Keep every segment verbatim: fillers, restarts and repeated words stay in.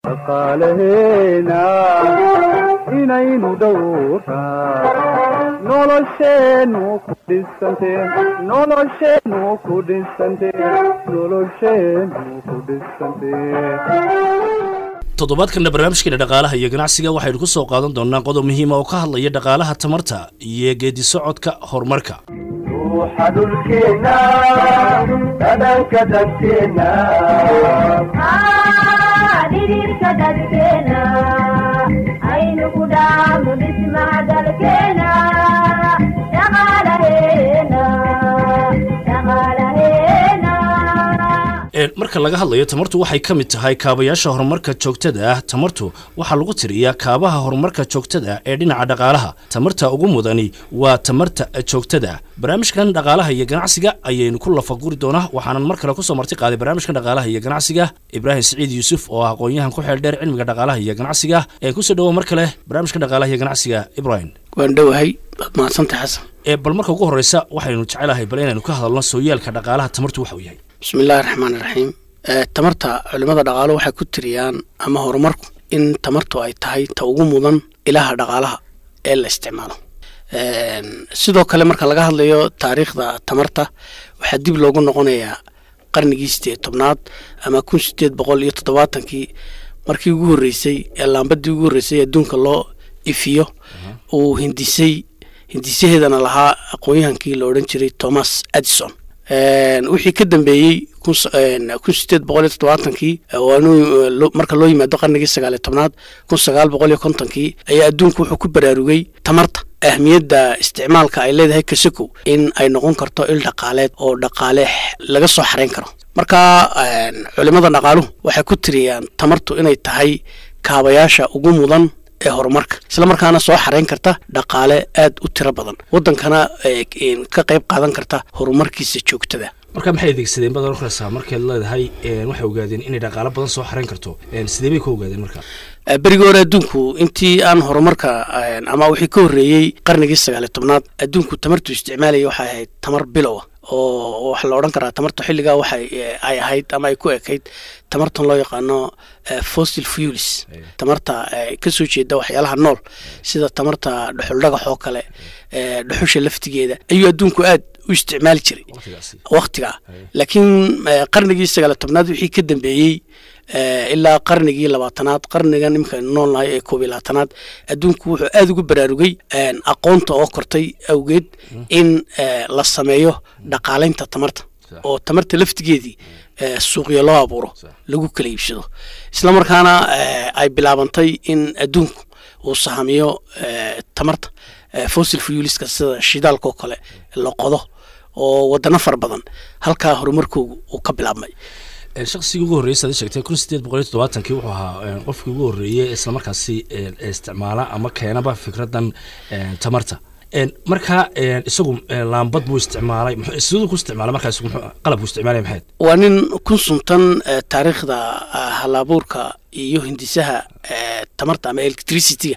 dhaqaalaheena inaynu dhowraa nolosheenu ku dhisantee nolosheenu ku dhisantee nolosheenu ku dhisantee. toddobaadkan barnaamijkeena dhaqaalaha iyo ganacsiga waxaynu ku soo qaadan doonaa qodob muhiim ah oo ka hadlaya dhaqaalaha tamarta iyo geedi socodka horumarka. ruuxa dhulkeena dhadhanka dadkeena dhidhiirka dadkeena aynu ku dhaamo dhismaha dalkeena dhaqaalaheena dhaqaalaheena. marka laga hadlayo tamartu waxay ka mid tahay kaabayaasha horumarka joogtada ah. tamartu waxaa lagu tiriyaa kaabaha horumarka joogtada ee dhinaca dhaqaalaha. tamarta ugu mudani waa tamarta joogtada. barnaamijkan dhaqaalaha iyo ganacsiga ayaynu ku lafaguri doonaa. waxaanan mar kale kusoo marti qaaday barnaamijkan dhaqaalaha iyo ganacsiga Ibraahim Saciid Yuusuf oo ah aqoon-yahan ku xeel dheer cilmiga dhaqaalaha iyo ganacsiga. ee kusoo dhawo mar kale barnaamijkan dhaqaalaha iyo ganacsiga. Ibraahim, waan dhawahay, mahadsantahay xasan. ee bal marka ugu horeysa waxaynu jecelahay bal inaynu ka hadalno sooyaalka dhaqaalaha tamartu waxa uu yahay. bismillahi raxmaani raxiim. tamarta culimada dhaqaalo waxay ku tiriyaan ama horumarku in tamartu ay tahay ta ugu mudan ilaha dhaqaalaha ee la isticmaalo. sidoo kale marka laga hadlayo taariikhda tamarta waxaa dib loogu noqonayaa qarnigii sideed tobnaad ama kun sideed boqol iyo toddobaatankii markii ugu horreysay ee laambadii ugu horreysay adduunka loo ifiyo uu hindisay hindisaheedana lahaa aqoon-yahankii la odhan jiray Thomas Edison. wixii ka dambeeyey kun sideed boqol iyo toddobaatankii marka loo yimaado qarnigii sagaal iyo tobnaad kun sagaal boqol iyo kontonkii ayaa adduunku wuxuu ku baraarugay tamarta ahmiyadda isticmaalka ay leedahay kasakow in ay noqon karto il dhaqaaleed oo dhaqaale laga soo xarayn karo. marka culimada dhaqaaluhu waxay ku tiriyaan tamartu inay tahay kaabayaasha ugu mudan ee horumarka, isla markaana soo xarayn karta dhaqaale aad u tiro badan, wadankana ka qayb qaadan karta horumarkiisa joogtada. marka maxay adeegsadeen badan orkasa markay leedahay waxay ogaadeen inay dhaqaale badan soo xarayn karto? sidee bay ku ogaadeen marka? berigii hore adduunku intii aan horumarka ama wixii ka horreeyey qarnigii sagaal iyo tobnaad adduunku tamartu isticmaalaya waxay ahayd tamar bilow ah oo waxa la odhan karaa tamarta xilligaa waxay ay ahayd ama ay ku ekayd tamartan loo yaqaano fossil fuels, tamarta ka soo jeeda waxyaalaha nool sida tamarta dhuxul dhagax oo kale, dhuxusha laftigeeda ayuu adduunku aad u isticmaali jiray waqtigaa. laakiin qarnigii sagaal iyo tobnaad wixii ka dambeeyey ilaa qarnigii labaatanaad, qarnigan imika nool nahay ee koob iyo labaatanaad, adduunku wuxuu aad ugu baraarugay aqoonta oo kortay awgeed in la sameeyo dhaqaalaynta tamarta oo tamarta laftigeedii suuqyo loo abuuro lagu kala iibsado, isla markaana ay bilaabantay in adduunku uu sahamiyo tamarta fossil fuelska sida shidaalka oo kale la qodo oo wadano fara badan halkaa horumarkoogu uu ka bilaabmay. shaqsigii ugu horreeyay saad sheegtay kun sideed boqol iyo toddobaatankii wuxuu ahaa qofkii ugu horreeyay isla markaasi isticmaala ama keenaba fikradan tamarta. marka isagu laambad buu isticmaalay, sidoo ku isticmaalay markaas qalab uu isticmaalay maxay? waa nin kun suntan taariikhda halabuurka iyo hindisaha tamarta ama electricity-ga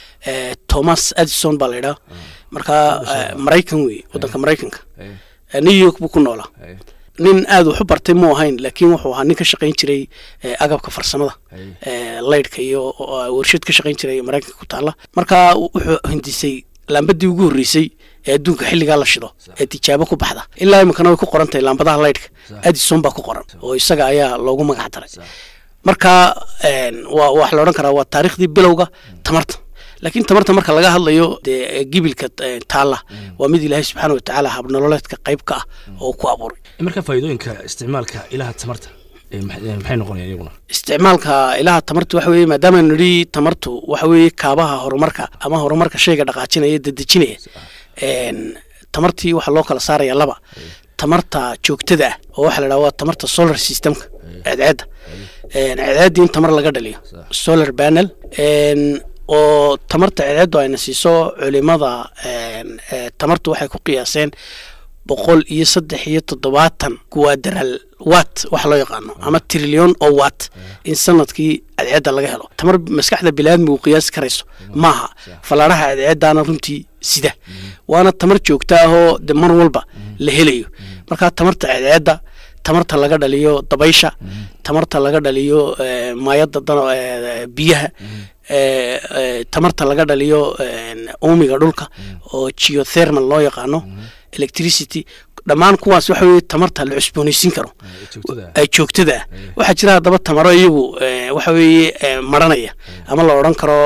Thomas Edison baa la yidhaa. marka Maraykan wey, wadanka Maraykanka, New York buu ku noolaa. nin aad wax u bartay muu ahayn, laakiin wuxuu ahaa nin ka shaqayn jiray agabka farsamada laydhka iyo warshad ka shaqayn jiray Maraykanka ku taala. marka wuxuu hindisay laambadii ugu horreysay ee adduunka xilligaa la shido ee tijaabo ku baxda. ilaa imikana way ku qoran tahay laambadaha laydhka Edison baa ku qoran oo isaga ayaa loogu magac daray. marka waa wax la odhan karaa waa taariikhdii bilowga tamarta. laakiin tamarta marka laga hadlayo dee gibilka taala waa mid Ilaahay subxaanahu wa tacaala hab nololeedka qayb ka ah oo ku abuuray. marka faa'iidooyinka isticmaalka ilaha tamarta maxay noqonayaan iyaguna? isticmaalka ilaha tamarta waxa weeye maadaama nidhi tamartu waxa weeye kaabaha horumarka ama horumarka shayga dhaqaajinaya dadejinaya. tamartii waxaa loo kala saaraya laba: tamarta joogtada ah oo waxa la yidhaha waa tamarta solar systemka cadceedda, cadceeddii in tamar laga dhaliyo solar panel, oo tamarta cadceeddu ayna siiso culimada tamartu waxay ku qiyaaseen boqol iyo saddex iyo toddobaatan kuwaadaral watt waxa loo yaqaano ama trillion oo watt in sanadkii cadceedda laga helo. tamar maskaxda bini'aadmigu uu qiyaasi karayso maaha. falaaraha cadceeddaana runtii sida waana tamar joogta ah oo de mar walba la helayo. marka tamarta cadceedda tamarta laga dhaliyo dabaysha tamarta laga dhaliyo maayada biyaha tamarta laga dhaliyo uumiga dhulka oo geothermal loo yaqaano electricity dhammaan kuwaas waxa weeye tamarta la cusboonaysiin karo ay joogtada ah waxa jira hadaba tamaro iyagu waxa weeye maranaya ama la oran karo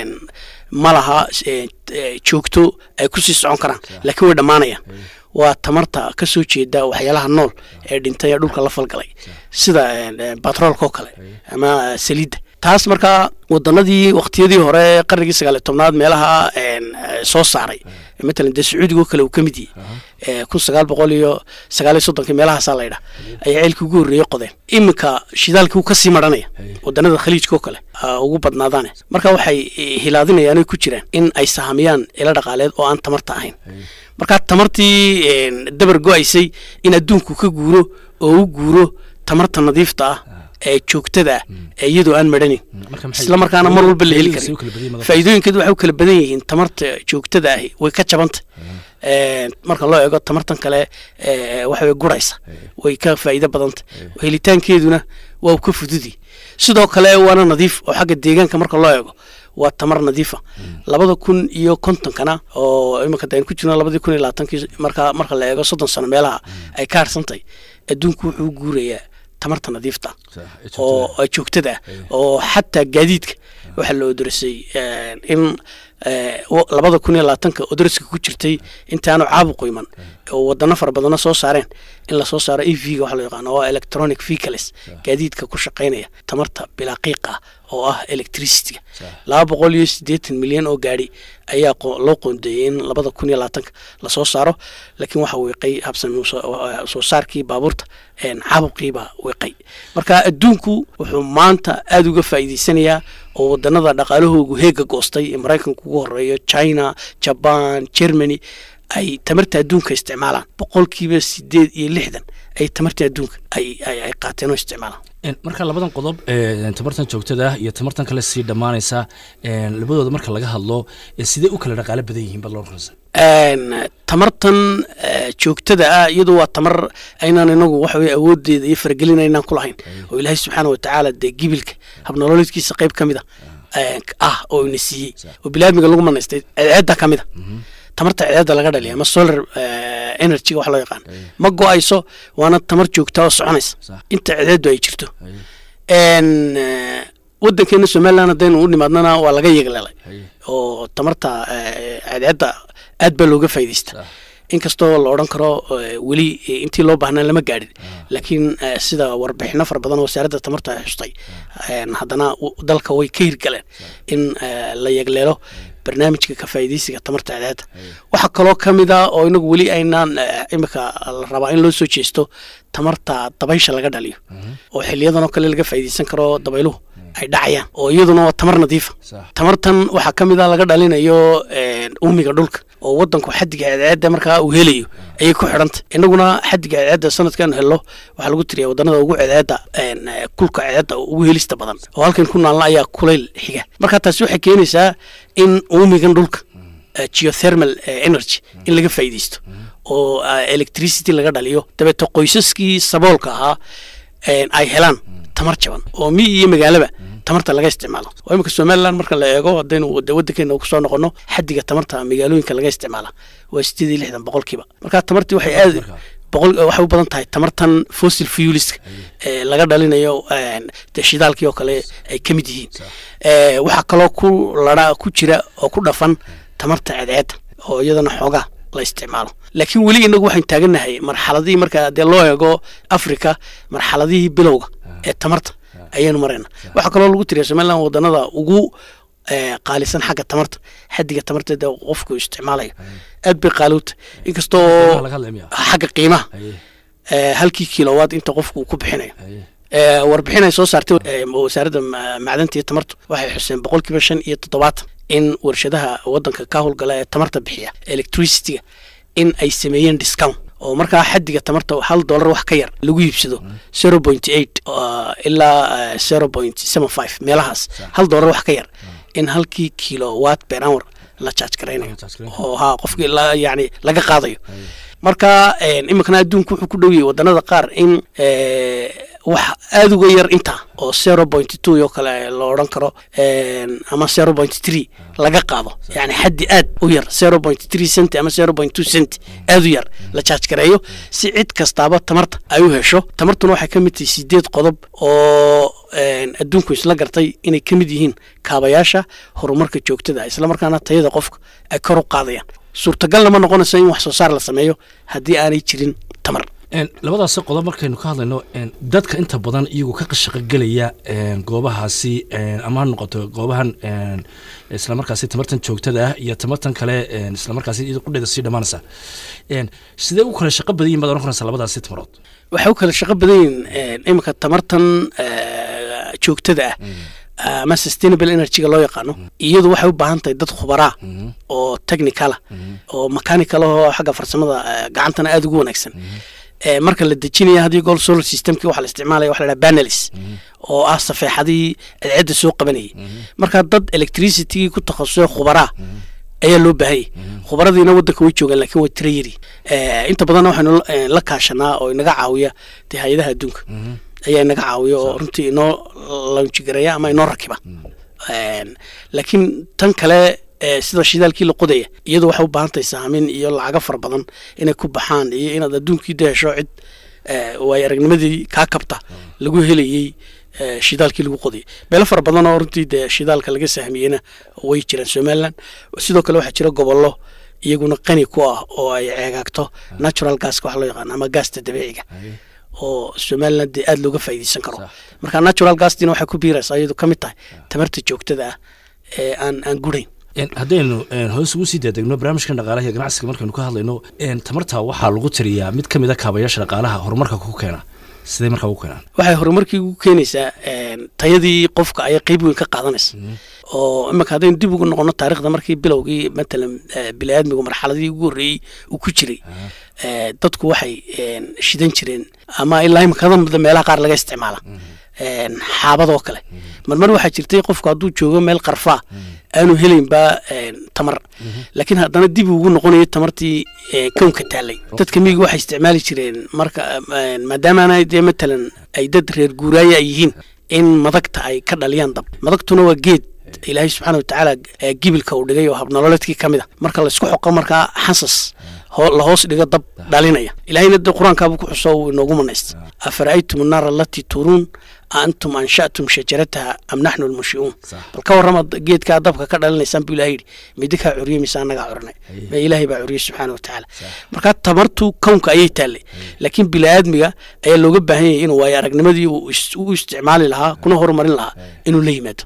malaha joogto ay ku sii socon karaan laakiin way dhamaanayaan waa tamarta ka soo jeeda waxyaalaha nool ee dhintay ee dhulka la falgalay sida batroolka oo kale ama saliidda taas markaa wadanadii waqtiyadii hore qarnigii sagaal iyo tobnaad meelaha soo saaray مثلا ده سعودي وكله وكمدي كل سجال بقولي سجال صدق كملها صاليرة أي عيل كجور يقضي إمك شدال كو كسي مرنايا ودنا الخليج كوكله وجوبت نادانه مركا وحي هلادين يعني كتيران إن أي سهاميان إلى رقالات وأن تمرتاهين مركا تمرتي دبر جويسي إن الدون كوكجورو أو جورو تمرت نظيفته joogtada iyadoo aan marani isla markaana mar walba la heli karin faa'iidooyinkeedu waxay kala badan yihiin tamarta joogtada ah way ka jabanta ee marka loo eego tamartan kale waxay guraysa way ka faa'iido badanta helitaankeeduna waa ku fududi sidoo kale waana nadiif oo xagga deegaanka marka loo eego waa tamar nadiifa labada kun iyo konton kana oo imika daan ku jirna labada kun iyo labaatan marka marka la eego soddon sano meelaha ay ka harsantay adduunku wuxuu guurayaa tamarta nadiifta oo joogtada oo xataa gaadiidka waxa loo darsay in labada kun iyo labaatan ka odorska ku jirtay intaanu caabuq iman oo wadana far badan soo saareen in la soo saaro E V ga waxa loo yaqaan oo electronic vehicles gaadiidka ku shaqeynaya tamarta bilaaqiiqa oo ah electricity laba boqol iyo siddeetan milyan oo gaari ayaa loo qoondeeyay in labada kun iyo labaatan la soo saaro laakiin waxa weeqay habsan soo saarkii baabuurta een caabuqiiba weeqay marka adduunku wuxuu maanta aad uga faa'iideysanayaa oo wadanada dhaqaalahoodu heega goostay Mareykanka ugu horeeyo China Japan Germany ay tamarta adduunka isticmaalaan boqolkiiba siddeed iyo lixdan ay tamarta adduunka ay ay qaateen oo isticmaalaan marka labadan qodob ee tamartan joogtada iyo tamartan kale si dhamaanaysa ee labadooda marka laga hadlo sidee u kala dhaqaale badan yihiin bal loo ruusa een tamartan joogtada ah iyadoo waa tamar aynaan inagu wax weey awoodeeda iyo fargelinayna ku lahayn oo Ilaahay subhanahu wa ta'ala de gibilka habnololidkiisa qayb kamida ah oo inisiiyay oo bilaadmiga lagu manaystay ceeda kamida tamarta ceeda laga dhaliyo ama solar energy wax loo yaqaan ma go'ayso waana tamar joogta oo soconaysa inta ceedu ay jirto een wadankeena Soomaaliland hadaynu u nimaadnana waa laga yeegalay oo tamarta ceeda aad baa looga faa'iideystaa inkastoo la oran karo wali intii loo baahnaa lama gaadhin laakiin sida warbixino far badan oo wasaaradda tamarta ay xustay haddana dalka way ka hirgaleen in la yeegleelo barnaamijka ka faa'iideysiga tamarta ceedaada waxa kaloo kamid ah oo inagu wali aynaan imika la rabaa in loo soo jeesto tamarta dabaysha laga dhaliyo oo xiliyadan oo kale laga faa'iideysan karo dabayluhu ay dhacayaan oo iyaduna waa tamar nadiif tamartan waxa kamid ah laga dhalinayo uumiga dhulka oo wadanku xadiga ceedaada marka uu helayo ay ku xiranta inaguna xadiga ceedaada sanadkan helo waxa lagu tiriyaa wadanada ugu ceedaada kulka ceedaada ugu helista badan oo halkan ku naalna ayaa kuleyl xiga marka taasi waxay keenaysaa in uumigan dhulka geothermal energy in laga faa'iideysto oo electricity laga dhaliyo dabeeto qoysaskii saboolka ahaa ay helaan tamar jaban oo mi iyo magaalaba tamarta laga isticmaalo oo imika Soomaaliland marka la eego hadaynu wadankeena ku soo noqono xadiga tamarta magaalooyinka laga isticmaalo waa siddeed iyo lixdan boqolkiiba marka tamartii waxay aad boqol waxay u badan tahay tamartan fossil fuels ee laga dhalinayo ee shidaalkii oo kale ay kamid yihiin ee waxa kaloo ku ladha ku jira oo ku dhafan tamarta ceedeed oo iyadana xoogaa la isticmaalo laakiin wali inagu waxaan taaganahay marxaladii marka dee loo eego Afrika marxaladii bilowga ee tamarta ayaan marayna waxa kaloo lagu tiriyaa Soomaaliland wadanada ugu qaalisan xagga tamarta xadiga tamarta qofku isticmaalayo aad bay qaaluut inkastoo xagga qiimaha halkii kilowatt inta qofku ku bixinayo ee warbixinay soo saartay wasaaradda macdanta iyo tamarta waxay xuseen boqolkiiba shan iyo toddobaatan in warshadaha wadanka ka howlgala ee tamarta bixiya electricity in ay sameeyeen discount oo marka xadiga tamarta hal dollar wax ka yar lagu iibsado zero point eight ilaa zero point seven five meelahaas hal dollar wax ka yar in halkii kilowatt per hour la charge garaynayo oo ha qofkii la yani laga qaadayo marka iminkana adduunku wuxuu ku dhowyahay waddanada qaar in wax aad uga yar inta oo zero point two oo kale loo oran karo ama zero point three laga qaado yani xaddi aad u yar zero point three cent ama zero point two cent aad u yar la charge gareeyo si cid kastaaba tamarta ay u hesho tamartuna waxay ka mid tahay sideed qodob oo adduunku isla gartay inay ka mid yihiin kaabayaasha horumarka joogtada isla markaana tayada qofka ay kor u qaadayaan suurtagalna ma noqonayso in wax soo saar la sameeyo haddii aanay jirin tamar labadaasi qodob markaynu ka hadlayno dadka inta badan iyagu ka shaqo gelaya goobahaasi ama ha noqoto goobahan isla markaasi tamartan joogtada ah iyo tamartan kale isla markaasi qudheeda sii dhammaanaysa sidee u kala shaqo badan yihiin baad oran karaysaa labadaasi tamarood waxay u kala shaqo badan yihiin iminka tamartan joogtada ah ama sustainable energy-ga loo yaqaano iyadu waxay u baahan tahay dad khubaraa oo technicala oo mechanical oo xagga farsamada gacantana aad ugu wanaagsan marka la dejinaya haddii gool solar systemkii waxaa la isticmaalaya waxa la dhaha panelis oo ah safeexadii cadceedda soo qabanayay marka dad electricity ku takhasusay khubaraa ayaa loo baahanyay khubaradiina waddanka way joogaan laakiin way tira yari inta badanna waxaynu la kaashanaa oo inaga caawiya dee hay-adaha adduunka ayaa inaga caawiya oo runtii inoo launjigareeya ama inoo rakiba laakiin tan kale sida shidaalkii la qodaya iyadu waxay u baahan tahay saamin iyo lacago fara badan inay ku baxaan iyo inaad adduunkii da hesho cid waay aragnimadii kaa kabta lagu helayey shidaalkii lagu qodayay meelo fara badan oo runtii dee shidaalka laga sahmiyeyna way jiraan somaliland sidoo kale waxaa jira gobollo iyaguna qani ku ah oo ay ceegaagto natural gaska wax loo yaqaan ama gaasta dabiiciga oo somaliland dee aada looga faa'iideysan karo marka natural gastina waxay ku biiraysaa iyadu ka mid tahay tamarta joogtada ah ee aan aan gurayn haddaynu hoos ugu sii daadegno barnaamijkan dhaqaalaha iyo ganacsiga markaynu ka hadlayno tamarta waxaa lagu tiriyaa mid ka mid a kaabayaasha dhaqaalaha horumarka ku keena sidee markaa ugu keenaan waxay horumarkii ugu keenaysaa tayadii qofka ayay qeyb weyn ka qaadanaysa oo imanka haddaynu dib ugu noqono taarikhda markii bilowgii matalan bini-aadmigu marxaladii ugu horreeyey uu ku jiray dadku waxay shidan jireen ama ilaa imankada mudda meelaha qaar laga isticmaala xaabadoo kale marmar waxaa jirtay qofku hadduu joogo meel qarfaa aanu helaynba tamar laakiin haddana dib ugu noqonayo tamartii kownka taallay dadka miyiga waxay isticmaali jireen marka maadaamaana dee matalan ay dad reer guuraaya ay yihiin in madagta ay ka dhaliyaan dab madagtuna waa geed ilaahay subxaana watacaala gibilka uu dhigay oo habnololeedkii ka mid a marka laysku xoqo markaa xansas la hoos dhigo dab dhalinaya ilaahayna dee qur-aankaabuu ku xuso uu inoogu manaysta afara'aytum annaara allatii tuuruun antum ansha'tum shajarataha am naxnu almunshi'uun bal ka warrama geedkaa dabka ka dhalinaysaan buu ilahay yidhi midikaa curiye mise annagaa curinay ma ilaahay baa curiyey subxaana watacaala markaa tamartu kownka ayay taallay laakiin bini-aadmiga ayaa looga baahan yahay inuu waayo aragnimadii u isticmaali lahaa kuna horumarin lahaa inuu la yimaado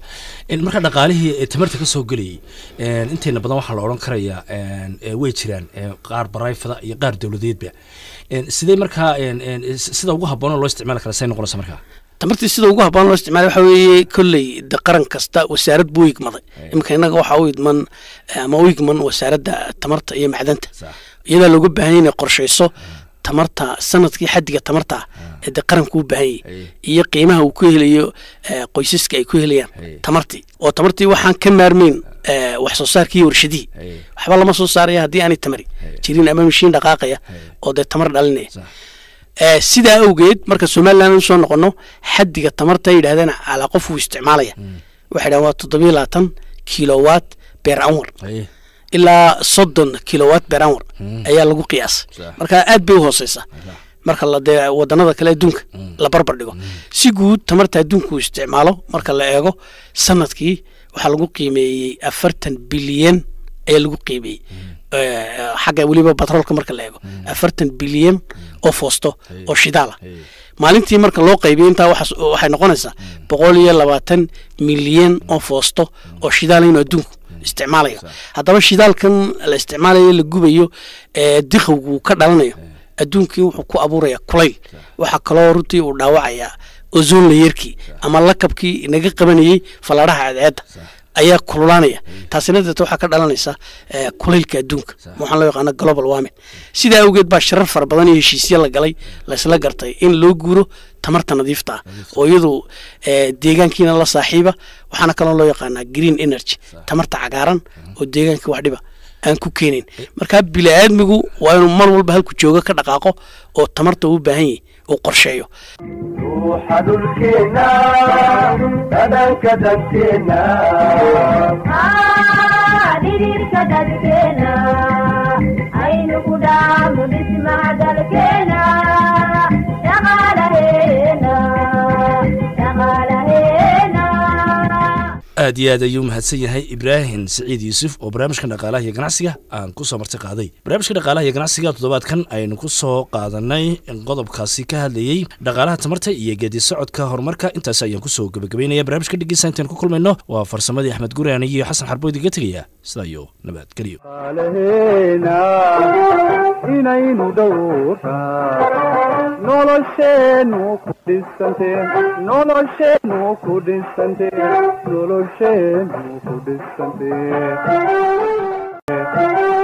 marka dhaqaalihii tamarta ka soo gelayay intayna badan waxaa la odhan karayaa way jiraan qaar barayfada iyo qaar dowladeedba sidee markaa sida ugu habboonoo loo isticmaali kara say noqonaysa markaa tamartii sida ugu habboon loo isticmaala waxa weeye kolley de qaran kasta wasaarad buu igmaday iminka innaga waxaa u idman ama u igman wasaaradda tamarta iyo macdanta iyadaa looga baahanya inay qorshayso tamarta sanadkii xaddiga tamarta ee de qaranku u baahan yahay iyo qiimaha uu ku helayo qoysaska ay ku helayaan tamartii oo tamartii waxaan ka maarmeyn wax soo saarkii iyo warshadihii waxba lama soo saaraya haddii aanay tamari jirin ama mashiin dhaqaaqaya oo dee tamar dhalinaya sidaa awgeed marka somaliland usoo noqono xaddiga tamarta ay yidhahdeen calaa qof uu isticmaalaya waxay dhahan waa toddobiyo labaatan kilowatt beer anwar ilaa soddon kilowatt beer anwar ayaa lagu qiyaasay marka aad bay u hooseysa marka dee wadanada kale adduunka la barbar dhigo si guud tamarta adduunka uu isticmaalo marka la eego sanadkii waxaa lagu qiimeeyey afartan bilyan ayaa lagu qiimeeyey xagga weliba batroolka marka la eego afartan bilyan oo foosto oo shidaala maalintii marka loo qaybiyo intaa waxay noqonaysaa boqol iyo labaatan milyan oo foosto oo shidaala inuu adduunku isticmaalayo haddaba shidaalkan la isticmaalayo la gubayo ee diqowgu ka dhalanayo adduunkii wuxuu ku abuuraya kulayl waxaa kaloo runtii uu dhaawacayaa ozone layerkii ama lakabkii inaga qabanayey falaadhaha cadceedda ayaa kululaanaya taasina dadka waxa ka dhalanaysa kulaylka adduunka waxaan loo yaqaan global warming sida awgeed baa shirar far badan iyo heshiisyo la galay la isla gartay in loo guuro tamarta nadiifta ah oo iyadu deegaankiina la saaxiiba waxaana kale loo yaqaan green energy tamarta cagaaran oo deegaanka wax dhiba aan ku keenin marka bini'aadmigu waa inuu mar walba halku jooga ka dhaqaaqo oo tamarta u baahan yahay oo qorsheeyo ruuxa dhulkeena dhadhanka dadkeena dhidhiidhka dadkeena aynu ku dhaamo dhismaha dalkeena dhaqaalaheena dhaqaalaheena aad iyo aad ayuu mahadsan yahay ibraahim siciid yuusuf oo barnaamijka dhaqaalaha iyo ganacsiga aan ku soo marti qaaday barnaamijka dhaqaalaha iyo ganacsiga toddobaadkan aynu ku soo qaadanay qodobkaasi ka hadlayay dhaqaalaha tamarta iyo geedi socodka horumarka intaas ayaan ku soo gabagabeynaya barnaamijka dhegeysa intaan ku kulmayno waa farsamadii axmed guraan iyo xasan xarbood iga tegaya sidaa iyo nabadgelyo inaynu dhowraa nolosheenu ku dhisantee nolosheenu ku dhisantee nolosheenu ku dhisantee